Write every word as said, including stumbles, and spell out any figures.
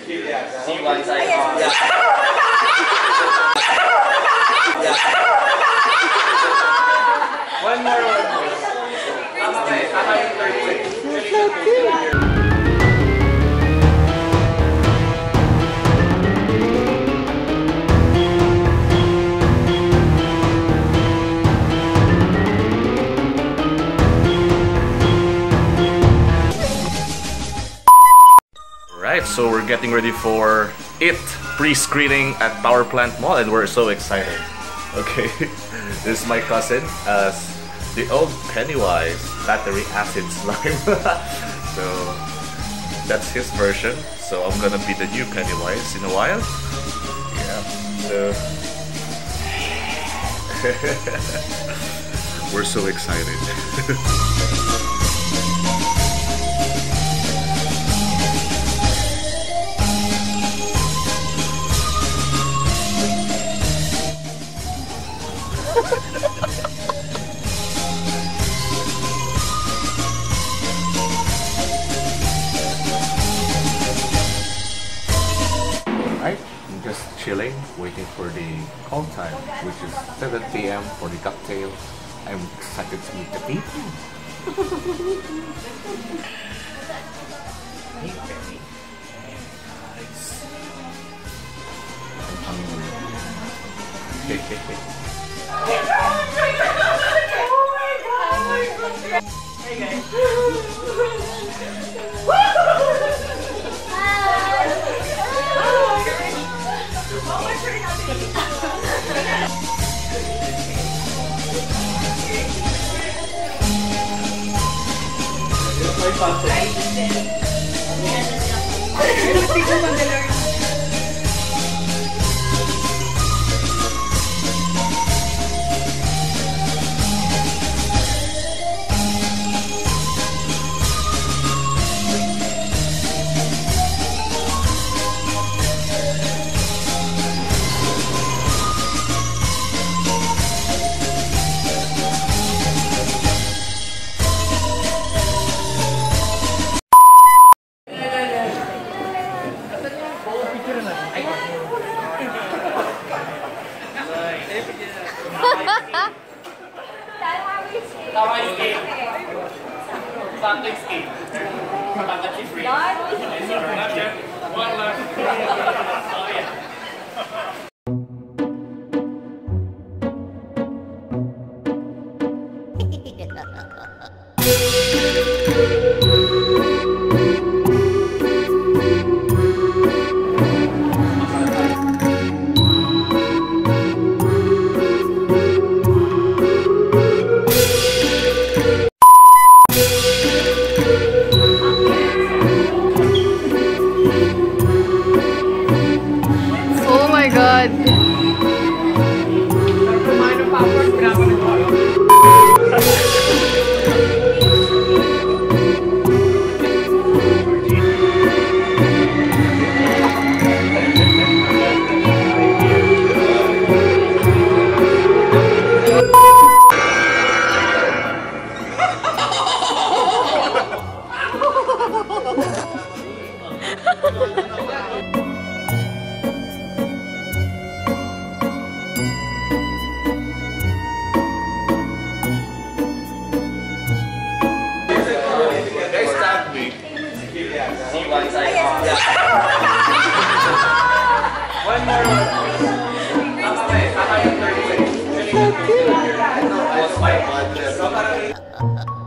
See one side. Yeah. One more, one more. Tama kayo, tama yung third way. Right, so we're getting ready for it pre-screening at Power Plant Mall, and we're so excited. Okay, this is my cousin as the old Pennywise battery acid slime. So that's his version. So I'm gonna be the new Pennywise in a while. Yeah. So we're so excited. Alright, I'm just chilling, waiting for the call time, which is seven p m for the cocktail. I'm excited to meet the people. Hey, Penny. Nice. Hey, hey, hey. Hey guys. Tama yung skate. Sakto yung skate. Matangkat si Free. One last. Oh, yeah. One more, one more. Tama kayo, tama yung third way. So cute!